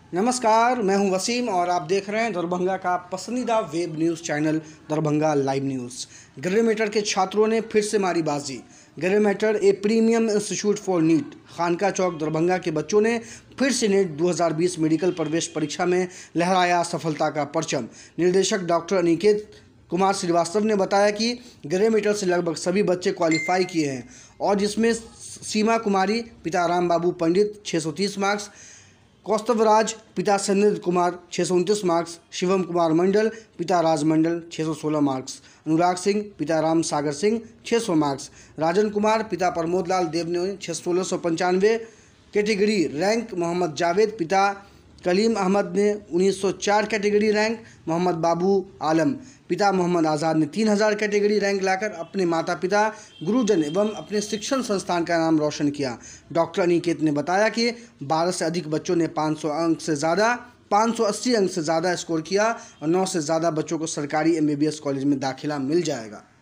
नमस्कार, मैं हूं वसीम और आप देख रहे हैं दरभंगा का पसंदीदा web news channel Darbhanga live news. Gray Matter के छात्रों ने फिर से मारी बाजी। Gray Matter a premium institute for NEET Khanka Chowk Darbhanga के बच्चों ने फिर से नीट 2020 मेडिकल प्रवेश परीक्षा में लहराया सफलता का परचम। निर्देशक डॉक्टर अनिकेत कुमार श्रीवास्तव ने बताया कि ग्रेमेटर से लगभग सभी बच्चे क्वालिफाई किए हैं और जिसमें सीमा कुमारी पिता राम बाबू पंडित 630 मार्क्स, कौस्तवराज पिता सन्निध कुमार 629 मार्क्स, शिवम कुमार मंडल पिता राज मंडल 616 मार्क्स, अनुराग सिंह पिता राम सागर सिंह 600 मार्क्स, राजन कुमार पिता प्रमोद लाल देव ने 1695 कैटेगरी रैंक, मोहम्मद जावेद पिता कलीम अहमद ने 1904 कैटेगरी रैंक, मोहम्मद बाबू आलम पिता मोहम्मद आज़ाद ने 3000 कैटेगरी रैंक लाकर अपने माता पिता, गुरुजन एवं अपने शिक्षण संस्थान का नाम रोशन किया। डॉक्टर अनिकेत ने बताया कि 12 से अधिक बच्चों ने 580 अंक से ज़्यादा स्कोर किया और 9 से ज़्यादा बच्चों को सरकारी MBBS कॉलेज में दाखिला मिल जाएगा।